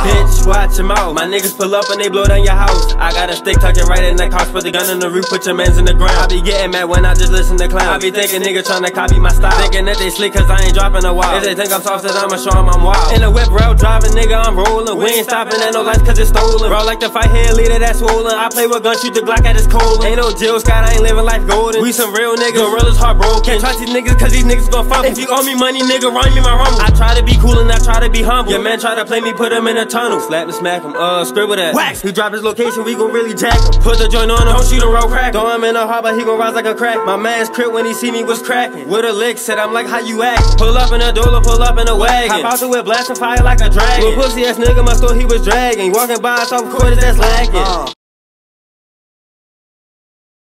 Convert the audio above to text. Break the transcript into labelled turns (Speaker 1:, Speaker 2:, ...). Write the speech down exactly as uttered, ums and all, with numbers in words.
Speaker 1: Bitch, watch him out. My niggas pull up and they blow down your house. I got a stick tucking right in the couch, put the gun in the roof, put your mans in the ground. I be getting mad when I just listen to clowns. I be thinking nigga tryna copy my style, thinking that they slick cause I ain't dropping a while. If they think I'm soft, then I'ma show them I'm wild. In the whip route driving, nigga, I'm rolling. We ain't stopping at no lights cause it's stolen. Bro, like the fight here, leader that's swollen. I play with guns, shoot the Glock at his colon. Ain't no Jill Scott, I ain't living life golden. We some real niggas, gorillas heartbroken. Can't trust these niggas cause these niggas gon' fuck. If you owe me money, nigga, run me my rumble. I try to be cool and I try to be humble. Your man try to play me, put him in a tunnel. Slap and smack him, uh, scribble that. Wax! He drop his location, we gon' really jack him. Put the joint on him, don't shoot him, roll crack. Throw him in the harbor, he gon' rise like a crack. My man's crib when he see me was cracking. With a lick, said I'm like, how you act? Pull up in a dola, pull up in a wagon. Hop out the whip, blasting fire like a dragon. Little pussy ass nigga, my store he was dragging. Walking by us off quarters, that's lacking. Uh.